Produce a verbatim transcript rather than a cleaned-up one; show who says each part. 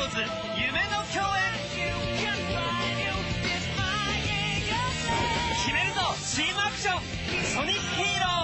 Speaker 1: ーズ夢の共演。決めるぞチームアクションソニックヒーロー。